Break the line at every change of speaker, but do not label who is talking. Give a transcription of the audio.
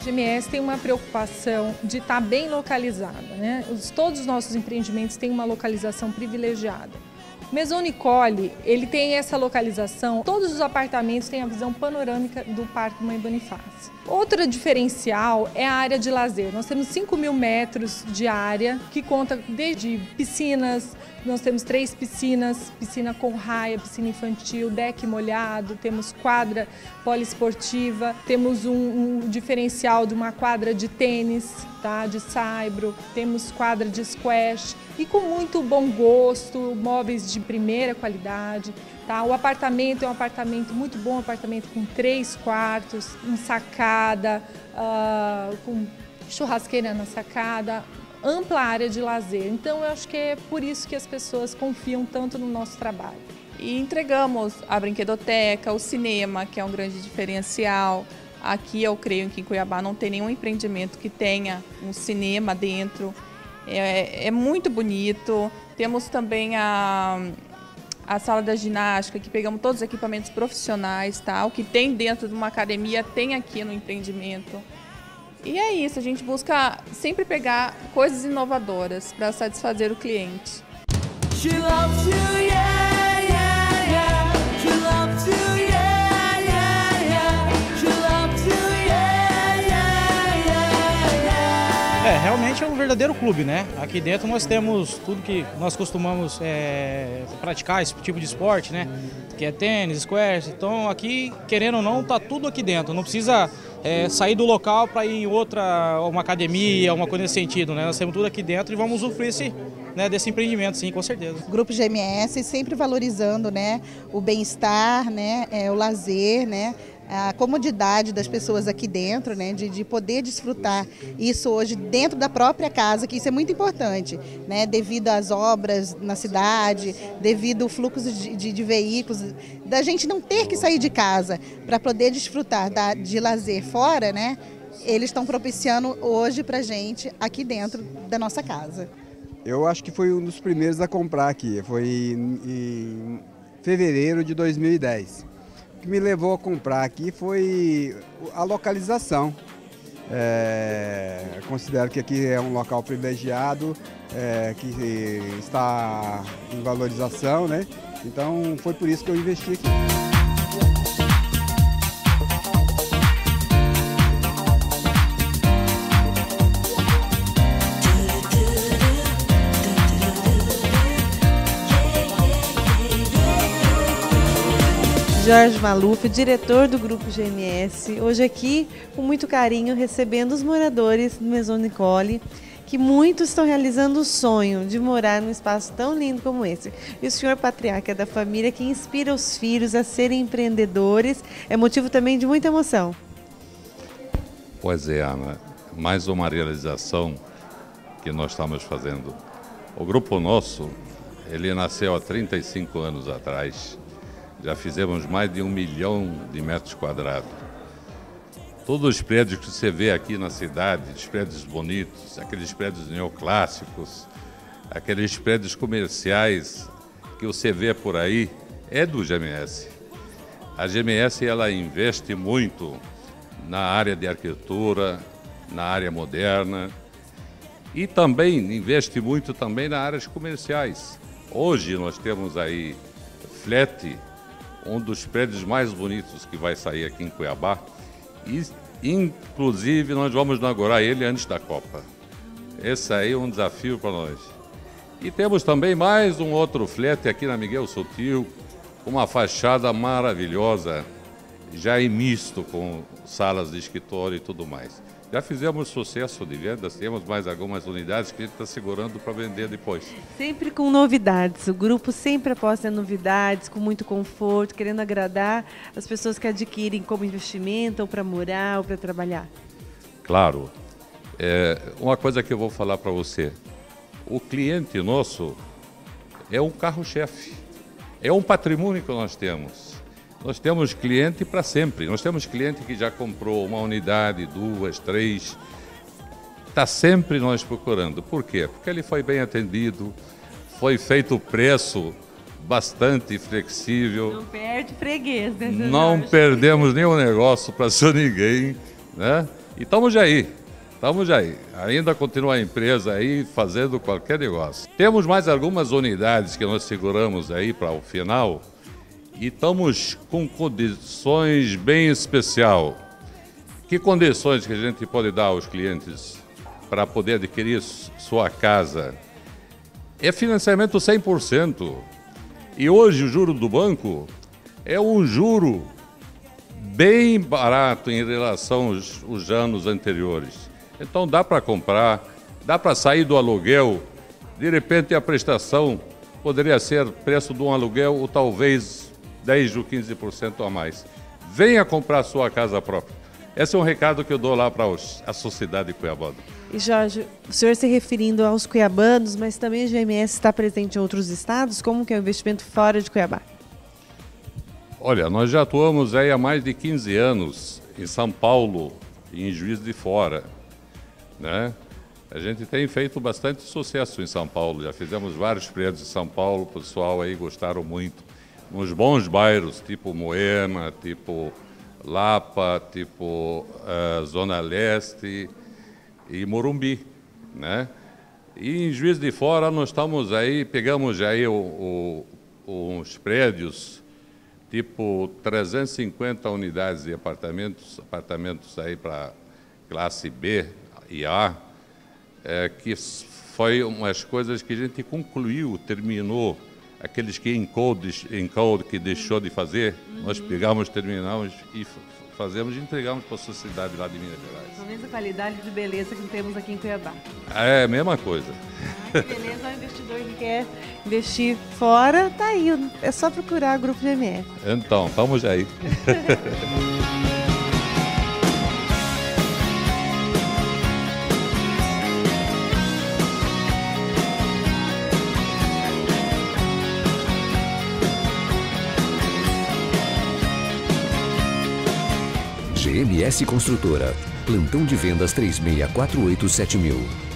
GMS tem uma preocupação de estar bem localizada, né? Todos os nossos empreendimentos têm uma localização privilegiada. O Maison Nicole, ele tem essa localização, todos os apartamentos têm a visão panorâmica do Parque Mãe Bonifácio. Outro diferencial é a área de lazer. Nós temos 5.000 metros de área, que conta desde piscinas, nós temos 3 piscinas, piscina com raia, piscina infantil, deck molhado, temos quadra poliesportiva, temos um diferencial de uma quadra de tênis, tá, de saibro, temos quadra de squash e com muito bom gosto, móveis de primeira qualidade. Tá? O apartamento é um apartamento muito bom, um apartamento com 3 quartos, com sacada, com churrasqueira na sacada, ampla área de lazer. Então eu acho que é por isso que as pessoas confiam tanto no nosso trabalho.
E entregamos a brinquedoteca, o cinema, que é um grande diferencial. Aqui eu creio que em Cuiabá não tem nenhum empreendimento que tenha um cinema dentro. É muito bonito. Temos também a sala da ginástica, que pegamos todos os equipamentos profissionais, tá? O que tem dentro de uma academia tem aqui no empreendimento. E é isso, a gente busca sempre pegar coisas inovadoras para satisfazer o cliente. She loves you, yeah, yeah, yeah. She loves you, yeah, yeah, yeah. She loves you,
yeah, yeah, yeah, yeah. Realmente é um verdadeiro clube, né? Aqui dentro nós temos tudo que nós costumamos praticar, esse tipo de esporte, né? Que é tênis, squash. Então aqui, querendo ou não, tá tudo aqui dentro. Não precisa sair do local para ir em uma academia, uma coisa nesse sentido, né? Nós temos tudo aqui dentro e vamos usufruir desse empreendimento, sim, com certeza.
O Grupo GMS sempre valorizando, né, o bem-estar, né, o lazer, né, a comodidade das pessoas aqui dentro, né, de poder desfrutar isso hoje dentro da própria casa, que isso é muito importante, né, devido às obras na cidade, devido ao fluxo de veículos, da gente não ter que sair de casa para poder desfrutar de lazer fora, né, eles estão propiciando hoje para a gente aqui dentro da nossa casa.
Eu acho que foi um dos primeiros a comprar aqui, foi em fevereiro de 2010. O que me levou a comprar aqui foi a localização. Considero que aqui é um local privilegiado, que está em valorização, né? Então foi por isso que eu investi aqui.
Jorge Maluf, diretor do Grupo GMS, hoje aqui com muito carinho recebendo os moradores do Maison Nicole, que muitos estão realizando o sonho de morar num espaço tão lindo como esse. E o senhor patriarca da família que inspira os filhos a serem empreendedores, é motivo também de muita emoção.
Pois é, Ana, mais uma realização que nós estamos fazendo. O grupo nosso, ele nasceu há 35 anos atrás. Já fizemos mais de 1 milhão de metros quadrados. Todos os prédios que você vê aqui na cidade, os prédios bonitos, aqueles prédios neoclássicos, aqueles prédios comerciais que você vê por aí, é do GMS. A GMS ela investe muito na área de arquitetura, na área moderna e também investe muito também nas áreas comerciais. Hoje nós temos aí Flat, um dos prédios mais bonitos que vai sair aqui em Cuiabá e, inclusive, nós vamos inaugurar ele antes da Copa. Esse aí é um desafio para nós. E temos também mais um outro flat aqui na Miguel Sutil, com uma fachada maravilhosa, já em misto, com salas de escritório e tudo mais. Já fizemos sucesso de vendas, temos mais algumas unidades que a gente está segurando para vender depois.
Sempre com novidades, o grupo sempre aposta em novidades, com muito conforto, querendo agradar as pessoas que adquirem como investimento, ou para morar, ou para trabalhar.
Claro. Uma coisa que eu vou falar para você, o cliente nosso é um carro-chefe, é um patrimônio que nós temos. Nós temos cliente para sempre. Nós temos cliente que já comprou uma unidade, 2, 3. Está sempre nós procurando. Por quê? Porque ele foi bem atendido, foi feito o preço bastante flexível.
Não perde freguês, né,
Não perdemos nenhum negócio para ninguém, né? E estamos aí. Ainda continua a empresa aí fazendo qualquer negócio. Temos mais algumas unidades que nós seguramos aí para o final e estamos com condições bem especial. Que condições que a gente pode dar aos clientes para poder adquirir sua casa? É financiamento 100%. E hoje o juro do banco é um juro bem barato em relação aos anos anteriores. Então dá para comprar, dá para sair do aluguel, de repente a prestação poderia ser preço de um aluguel ou talvez 10 ou 15% a mais. Venha comprar sua casa própria. Esse é um recado que eu dou lá para a sociedade cuiabana.
E Jorge, o senhor se referindo aos cuiabanos, mas também a GMS está presente em outros estados, como que é o investimento fora de Cuiabá?
Olha, nós já atuamos aí há mais de 15 anos em São Paulo e em Juiz de Fora, né? A gente tem feito bastante sucesso em São Paulo, já fizemos vários prédios em São Paulo, o pessoal aí gostaram muito. Nos bons bairros, tipo Moema, tipo Lapa, tipo Zona Leste e Morumbi, né? E em Juiz de Fora nós estamos aí, pegamos aí uns prédios, tipo 350 unidades de apartamentos aí para classe B e A, que foi umas coisas que a gente concluiu, terminou. Aqueles que em code que deixou de fazer, nós pegamos, terminamos e fazemos e entregamos para a sociedade lá de Minas Gerais.
A mesma qualidade de beleza que temos aqui em Cuiabá.
É a mesma coisa.
Que beleza, o investidor que quer investir fora, tá aí, é só procurar o Grupo GMS.
Então, estamos aí.
GMS Construtora. Plantão de vendas 36487000.